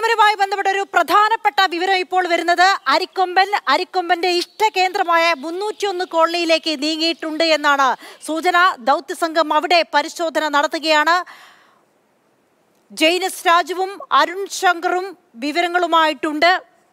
അരിക്കൊമ്പനുമായി ബന്ധപ്പെട്ട ഒരു പ്രധാനപ്പെട്ട വിവരം ഇപ്പോൾ വരുന്നത് അരിക്കൊമ്പന്റെ ഇഷ്ടകേന്ദ്രമായ 301 കോളനിയിലേക്ക് നീങ്ങിയിട്ടുണ്ട് എന്നാണ് സൂചന. ദൗത്യസംഘം അവിടെ പരിശോധന നടത്തുകയാണ്. ജെയിനസ് രാജുവും അരുൺ ശങ്കറും വിവരങ്ങളുമായിട്ടുണ്ട്.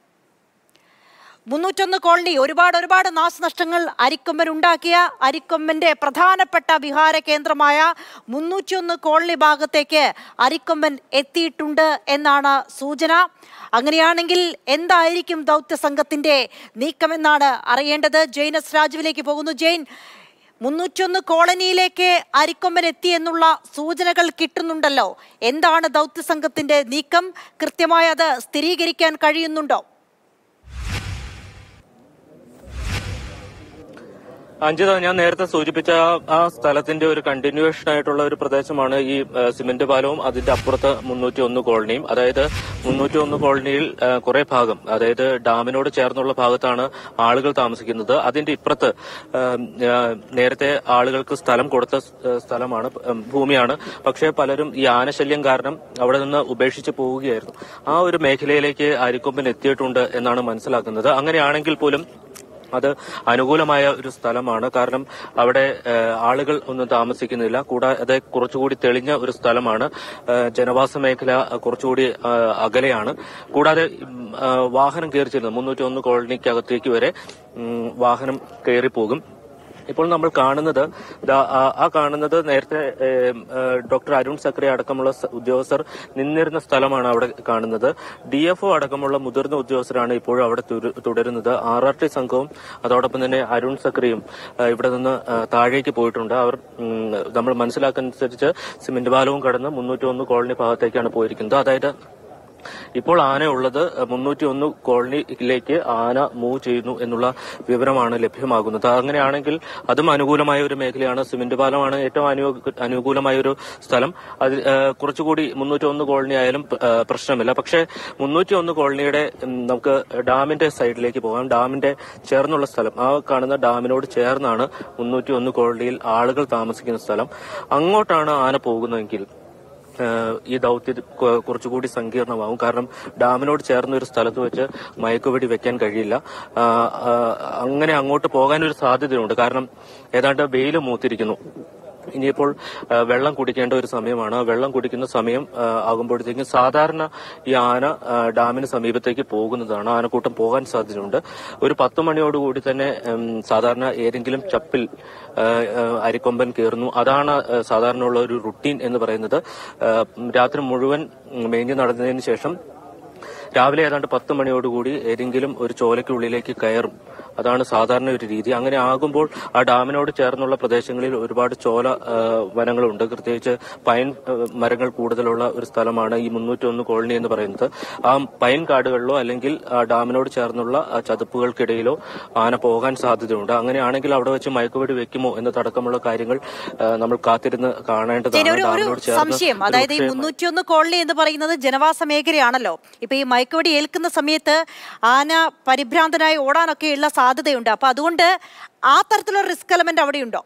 301 കോളനി ഒരുപാട് നാശനഷ്ടങ്ങൾ അരിക്കൊമ്പൻ ഉണ്ടാക്കിയ അരിക്കൊമ്പന്റെ പ്രധാനപ്പെട്ട വിഹാര കേന്ദ്രമായ 301 കോളനി ഭാഗത്തേക്ക് അരിക്കൊമ്പൻ എത്തിയിട്ടുണ്ട് എന്നാണ് സൂചന. അങ്ങനെയാണെങ്കിൽ എന്തായിരിക്കും ദൗത്യ സംഘത്തിന്റെ നീക്കമെന്നാണ് അറിയേണ്ടത്. ജെയിനസ് രാജുവിലേക്ക് പോകുന്നു. ജെയിൻ, 301 കോളനിയിലേക്ക് അരിക്കൊമ്പൻ എത്തിയെന്നുള്ള സൂചനകൾ കിട്ടുന്നുണ്ടല്ലോ. എന്താണ് ദൗത്യ സംഘത്തിന്റെ നീക്കം? കൃത്യമായി അത് സ്ഥിരീകരിക്കാൻ കഴിയുന്നുണ്ടോ? അഞ്ജിത, ഞാൻ നേരത്തെ സൂചിപ്പിച്ച ആ സ്ഥലത്തിന്റെ ഒരു കണ്ടിന്യൂവേഷൻ ആയിട്ടുള്ള ഒരു പ്രദേശമാണ് ഈ സിമന്റ് പാലവും അതിന്റെ അപ്പുറത്ത് 301 കോളനിയും. അതായത് 301 കോളനിയിൽ കുറെ ഭാഗം, അതായത് ഡാമിനോട് ചേർന്നുള്ള ഭാഗത്താണ് ആളുകൾ താമസിക്കുന്നത്. അതിന്റെ ഇപ്പുറത്ത് നേരത്തെ ആളുകൾക്ക് സ്ഥലം കൊടുത്ത സ്ഥലമാണ്, ഭൂമിയാണ്. പക്ഷേ പലരും ഈ ആനശല്യം കാരണം അവിടെ നിന്ന് ഉപേക്ഷിച്ച് പോവുകയായിരുന്നു. ആ ഒരു മേഖലയിലേക്ക് അരിക്കൊമ്പൻ എത്തിയിട്ടുണ്ട് എന്നാണ് മനസ്സിലാക്കുന്നത്. അങ്ങനെയാണെങ്കിൽ പോലും അത് അനുകൂലമായ ഒരു സ്ഥലമാണ്. കാരണം അവിടെ ആളുകൾ ഒന്നും താമസിക്കുന്നില്ല. കൂടാതെ കുറച്ചുകൂടി തെളിഞ്ഞ ഒരു സ്ഥലമാണ്. ജനവാസ മേഖല കുറച്ചുകൂടി അകലെയാണ്. കൂടാതെ വാഹനം കയറിച്ചിരുന്നു 301 കോളനിക്കകത്തേക്ക് വരെ വാഹനം കയറിപ്പോകും. ഇപ്പോൾ നമ്മൾ കാണുന്നത് നേരത്തെ ഡോക്ടർ അരുൺ സക്രി അടക്കമുള്ള ഉദ്യോഗസ്ഥർ നിന്നിരുന്ന സ്ഥലമാണ് അവിടെ കാണുന്നത്. DFO അടക്കമുള്ള മുതിർന്ന ഉദ്യോഗസ്ഥരാണ് ഇപ്പോഴും അവിടെ തുടരുന്നത്. RRT സംഘവും അതോടൊപ്പം തന്നെ അരുൺ സക്രിയും ഇവിടെ നിന്ന് താഴേക്ക് പോയിട്ടുണ്ട്. അവർ നമ്മൾ മനസ്സിലാക്കുന്നതനുസരിച്ച് സിമന്റ് പാലവും കടന്ന് 301 കോളനി ഭാഗത്തേക്കാണ് പോയിരിക്കുന്നത്. അതായത് ഇപ്പോൾ ആനയുള്ളത് 301 കോളനിയിലേക്ക് ആന മൂവ് ചെയ്യുന്നു എന്നുള്ള വിവരമാണ് ലഭ്യമാകുന്നത്. അങ്ങനെയാണെങ്കിൽ അതും അനുകൂലമായ ഒരു മേഖലയാണ്. സിമന്റ് പാലമാണ് ഏറ്റവും അനുകൂലമായ ഒരു സ്ഥലം. അത് കുറച്ചുകൂടി 301 കോളനി ആയാലും പ്രശ്നമില്ല. പക്ഷേ 301 കോളനിയുടെ നമുക്ക് ഡാമിന്റെ സൈഡിലേക്ക് പോകാം. ഡാമിന്റെ ചേർന്നുള്ള സ്ഥലം, ആ കാണുന്ന ഡാമിനോട് ചേർന്നാണ് 301 കോളനിയിൽ ആളുകൾ താമസിക്കുന്ന സ്ഥലം. അങ്ങോട്ടാണ് ആന പോകുന്നതെങ്കിൽ ഈ ദൗത്യം കുറച്ചുകൂടി സങ്കീർണമാവും. കാരണം ഡാമിനോട് ചേർന്ന ഒരു സ്ഥലത്ത് വെച്ച് മയക്കുവെടി വെക്കാൻ കഴിയില്ല. അങ്ങനെ അങ്ങോട്ട് പോകാനൊരു സാധ്യതയുണ്ട്. കാരണം ഏതാണ്ട് വെയിൽ മൂത്തിരിക്കുന്നു. ഇനിയിപ്പോൾ വെള്ളം കുടിക്കേണ്ട ഒരു സമയമാണ്. വെള്ളം കുടിക്കുന്ന സമയം ആകുമ്പോഴത്തേക്കും സാധാരണ ഈ ആന ഡാമിന് സമീപത്തേക്ക് പോകുന്നതാണ്. ആനക്കൂട്ടം പോകാൻ സാധ്യതയുണ്ട്. ഒരു 10 മണിയോടുകൂടി തന്നെ സാധാരണ ഏതെങ്കിലും ചപ്പിൽ അരിക്കൊമ്പൻ കയറുന്നു. അതാണ് സാധാരണ ഉള്ള ഒരു റുട്ടീൻ എന്ന് പറയുന്നത്. രാത്രി മുഴുവൻ മേഞ്ഞു നടന്നതിന് ശേഷം രാവിലെ ഏതാണ്ട് 10 മണിയോടുകൂടി ഏതെങ്കിലും ഒരു ചോലയ്ക്കുള്ളിലേക്ക് കയറും. അതാണ് സാധാരണ ഒരു രീതി. അങ്ങനെ ആകുമ്പോൾ ആ ഡാമിനോട് ചേർന്നുള്ള പ്രദേശങ്ങളിൽ ഒരുപാട് ചോല വനങ്ങളുണ്ട്. പ്രത്യേകിച്ച് പൈൻ മരങ്ങൾ കൂടുതലുള്ള ഒരു സ്ഥലമാണ് ഈ 301 കോളനി എന്ന് പറയുന്നത്. ആ പൈൻ കാടുകളിലോ അല്ലെങ്കിൽ ആ ഡാമിനോട് ചേർന്നുള്ള ചതുപ്പുകൾക്കിടയിലോ ആന പോകാൻ സാധ്യതയുണ്ട്. അങ്ങനെയാണെങ്കിൽ അവിടെ വെച്ച് മയക്കുവെടി വെക്കുമോ എന്നതടക്കമുള്ള കാര്യങ്ങൾ നമ്മൾ കാത്തിരുന്ന് കാണേണ്ടതാണ്. സംശയം, അതായത് ഈ 301 കോളനി എന്ന് പറയുന്നത് ജനവാസ മേഖലയാണല്ലോ. ഇപ്പൊ ഈ മയക്കുവെടി ഏൽക്കുന്ന സമയത്ത് ആന പരിഭ്രാന്തനായി ഓടാനൊക്കെയുള്ള സാധ്യതയുണ്ട്. അപ്പൊ അതുകൊണ്ട് ആ തരത്തിലുള്ള റിസ്ക് എലമെന്റ് അവിടെയുണ്ടോ?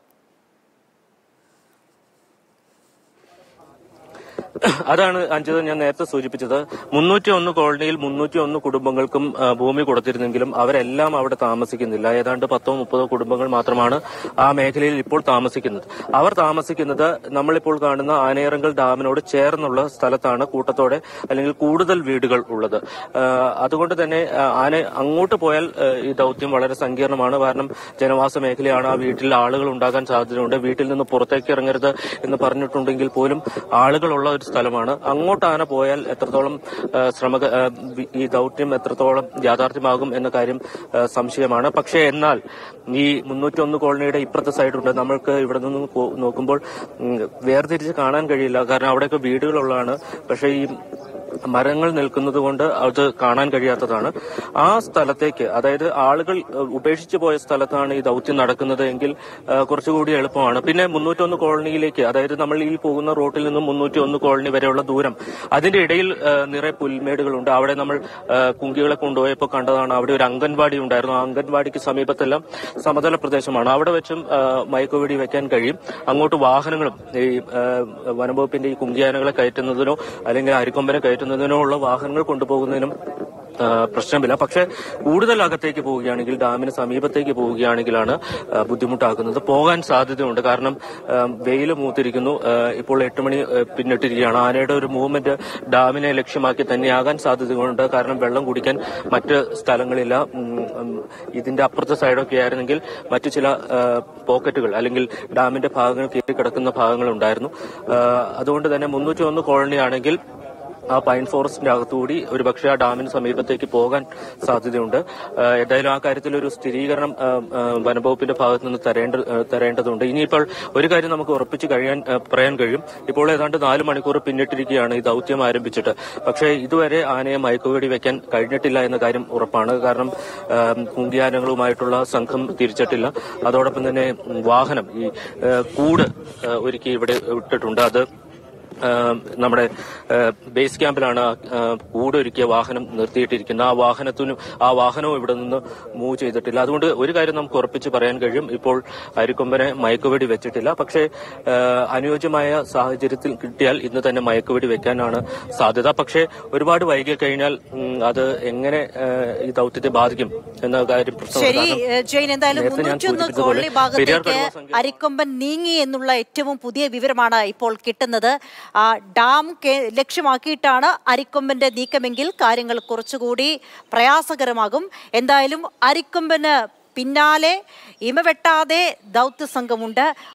അതാണ് അഞ്ജിത ഞാൻ നേരത്തെ സൂചിപ്പിച്ചത്. 301 കോളനിയിൽ 301 കുടുംബങ്ങൾക്കും ഭൂമി കൊടുത്തിരുന്നെങ്കിലും അവരെല്ലാം അവിടെ താമസിക്കുന്നില്ല. ഏതാണ്ട് 10-30 കുടുംബങ്ങൾ മാത്രമാണ് ആ മേഖലയിൽ ഇപ്പോൾ താമസിക്കുന്നത്. അവർ താമസിക്കുന്നത് നമ്മളിപ്പോൾ കാണുന്ന ആനയിറങ്കൽ ഡാമിനോട് ചേർന്നുള്ള സ്ഥലത്താണ് കൂട്ടത്തോടെ അല്ലെങ്കിൽ കൂടുതൽ വീടുകൾ ഉള്ളത്. അതുകൊണ്ട് തന്നെ ആന അങ്ങോട്ട് പോയാൽ ഈ ദൗത്യം വളരെ സങ്കീർണമാണ്. കാരണം ജനവാസ മേഖലയാണ്. ആ വീട്ടിൽ ആളുകൾ ഉണ്ടാകാൻ സാധ്യതയുണ്ട്. വീട്ടിൽ നിന്ന് പുറത്തേക്ക് ഇറങ്ങരുത് എന്ന് പറഞ്ഞിട്ടുണ്ടെങ്കിൽ പോലും ആളുകളുള്ള ഒരു സ്ഥലമാണ്. അങ്ങോട്ട് ആന പോയാൽ എത്രത്തോളം ഈ ദൗത്യം എത്രത്തോളം യാഥാർത്ഥ്യമാകും എന്ന കാര്യം സംശയമാണ്. പക്ഷേ എന്നാൽ ഈ 301 കോളനിയുടെ ഇപ്പുറത്തെ സൈഡുണ്ട്. നമ്മൾക്ക് ഇവിടെ നിന്ന് നോക്കുമ്പോൾ വേർതിരിച്ച് കാണാൻ കഴിയില്ല. കാരണം അവിടെയൊക്കെ വീടുകളുള്ളതാണ്. പക്ഷേ ഈ മരങ്ങൾ നിൽക്കുന്നത് കൊണ്ട് അത് കാണാൻ കഴിയാത്തതാണ്. ആ സ്ഥലത്തേക്ക്, അതായത് ആളുകൾ ഉപേക്ഷിച്ചു പോയ സ്ഥലത്താണ് ഈ ദൗത്യം നടക്കുന്നത് എങ്കിൽ കുറച്ചുകൂടി എളുപ്പമാണ്. പിന്നെ 301 കോളനിയിലേക്ക്, അതായത് നമ്മൾ ഈ പോകുന്ന റോട്ടിൽ നിന്നും 301 കോളനി വരെയുള്ള ദൂരം, അതിന്റെ ഇടയിൽ നിറയെ പുൽമേടുകളുണ്ട്. അവിടെ നമ്മൾ കുങ്കികളെ കൊണ്ടുപോയപ്പോൾ കണ്ടതാണ്. അവിടെ ഒരു അംഗൻവാടി ഉണ്ടായിരുന്നു. ആ അംഗൻവാടിക്ക് സമീപത്തെല്ലാം സമതല പ്രദേശമാണ്. അവിടെ വെച്ചും മയക്കുവെടി വെക്കാൻ കഴിയും. അങ്ങോട്ട് വാഹനങ്ങളും ഈ വനംവകുപ്പിന്റെ ഈ കുങ്കിയാനകളെ കയറ്റുന്നതിനോ അല്ലെങ്കിൽ അരിക്കൊമ്പനെ കയറ്റുന്നതിനോ എത്തുന്നതിനോ ഉള്ള വാഹനങ്ങൾ കൊണ്ടുപോകുന്നതിനും പ്രശ്നമില്ല. പക്ഷെ കൂടുതൽ അകത്തേക്ക് പോവുകയാണെങ്കിൽ, ഡാമിന് സമീപത്തേക്ക് പോവുകയാണെങ്കിലാണ് ബുദ്ധിമുട്ടാക്കുന്നത്. പോകാൻ സാധ്യതയുണ്ട്. കാരണം വെയിൽ മൂത്തിരിക്കുന്നു. ഇപ്പോൾ 8 മണി പിന്നിട്ടിരിക്കുകയാണ്. ആനയുടെ ഒരു മൂവ്മെന്റ് ഡാമിനെ ലക്ഷ്യമാക്കി തന്നെയാകാൻ സാധ്യതയുണ്ട്. കാരണം വെള്ളം കുടിക്കാൻ മറ്റ് സ്ഥലങ്ങളില്ല. ഇതിന്റെ അപ്പുറത്തെ സൈഡൊക്കെ ആയിരുന്നെങ്കിൽ മറ്റു ചില പോക്കറ്റുകൾ അല്ലെങ്കിൽ ഡാമിന്റെ ഭാഗങ്ങൾ കീറിക്കിടക്കുന്ന ഭാഗങ്ങൾ ഉണ്ടായിരുന്നു. അതുകൊണ്ട് തന്നെ 301 കോളനി ആണെങ്കിൽ ആ പൈൻ ഫോറസ്റ്റിന്റെ അകത്തുകൂടി ഒരുപക്ഷെ ആ ഡാമിന് സമീപത്തേക്ക് പോകാൻ സാധ്യതയുണ്ട്. എന്തായാലും ആ കാര്യത്തിൽ ഒരു സ്ഥിരീകരണം വനംവകുപ്പിന്റെ ഭാഗത്ത് നിന്ന് തരേണ്ടതുണ്ട്. ഇനിയിപ്പോൾ ഒരു കാര്യം നമുക്ക് ഉറപ്പിച്ച് പറയാൻ കഴിയും. ഇപ്പോൾ ഏതാണ്ട് 4 മണിക്കൂർ പിന്നിട്ടിരിക്കുകയാണ് ഈ ദൌത്യം ആരംഭിച്ചിട്ട്. പക്ഷേ ഇതുവരെ ആനയെ മയക്കുവെടി വെക്കാൻ കഴിഞ്ഞിട്ടില്ല എന്ന കാര്യം ഉറപ്പാണ്. കാരണം കുങ്കിയാനകളുമായിട്ടുള്ള സംഘം തിരിച്ചിട്ടില്ല. അതോടൊപ്പം തന്നെ വാഹനം, ഈ കൂട് ഒരുക്കി ഇവിടെ ഇട്ടിട്ടുണ്ട്. അത് നമ്മുടെ ബേസ് ക്യാമ്പിലാണ് കൂടൊരുക്കിയ വാഹനം നിർത്തിയിട്ടിരിക്കുന്നത്. ആ വാഹനവും ഇവിടെ നിന്ന് മൂവ് ചെയ്തിട്ടില്ല. അതുകൊണ്ട് ഒരു കാര്യം നമുക്ക് ഉറപ്പിച്ച് പറയാൻ കഴിയും, ഇപ്പോൾ അരിക്കൊമ്പനെ മയക്കുവെടി വെച്ചിട്ടില്ല. പക്ഷേ അനുയോജ്യമായ സാഹചര്യത്തിൽ കിട്ടിയാൽ ഇന്ന് തന്നെ മയക്കുവെടി വെക്കാനാണ് സാധ്യത. പക്ഷേ ഒരുപാട് വൈകി കഴിഞ്ഞാൽ അത് എങ്ങനെ ഈ ദൌത്യത്തെ ബാധിക്കും എന്ന കാര്യം അരിക്കൊമ്പൻ നീങ്ങി എന്നുള്ള ഏറ്റവും പുതിയ വിവരമാണ് ഇപ്പോൾ കിട്ടുന്നത്. ഡാം ലക്ഷ്യമാക്കിയിട്ടാണ് അരിക്കൊമ്പന്റെ നീക്കമെങ്കിൽ കാര്യങ്ങൾ കുറച്ചുകൂടി പ്രയാസകരമാകും. എന്തായാലും അരിക്കൊമ്പന് പിന്നാലെ ഇമവെട്ടാതെ ദൗത്യ സംഘമുണ്ട്.